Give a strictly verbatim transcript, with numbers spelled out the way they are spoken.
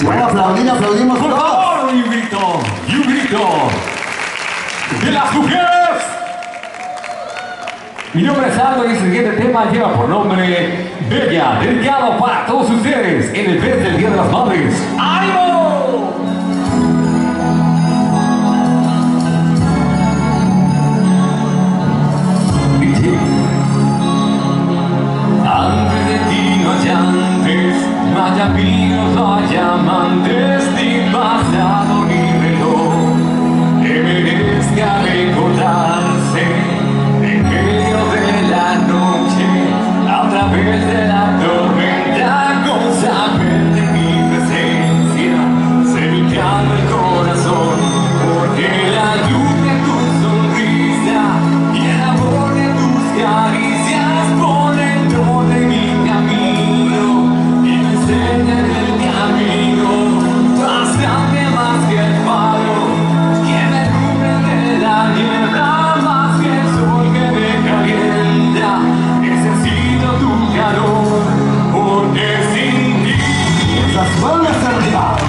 Vamos a aplaudir, aplaudimos por todos. favor, un grito, y un grito de las mujeres. Mi nombre es Aldo y el siguiente tema lleva por nombre Bella, dedicado para todos ustedes en el mes del Día de las Madres. ¡Ánimo! Antes de ti no hay antes, no hay amigos, no hay amantes, ni pasado ni reloj que merezca recordarse en medio de la noche, a través de la tormenta, con saber de mi presencia, se me calma el corazón, porque la luz de tu sonrisa y el amor de tus caricias ponen todo en mi camino y me enseñan el camino, bastante más que el faro que me cubre de la niebla, más que el sol que me calienta. Necesito tu calor, porque sin ti Las palmas arriba.